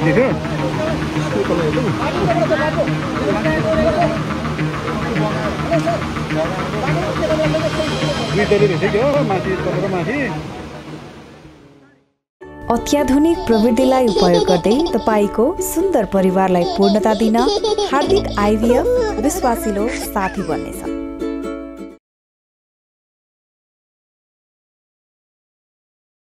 अत्याधुनिक प्रविधिलाई उपयोग गर्दै तपाईको सुन्दर परिवारलाई पूर्णता दिन हार्दिक आइभीएफ विश्वासिलो साथी बन्नेछ।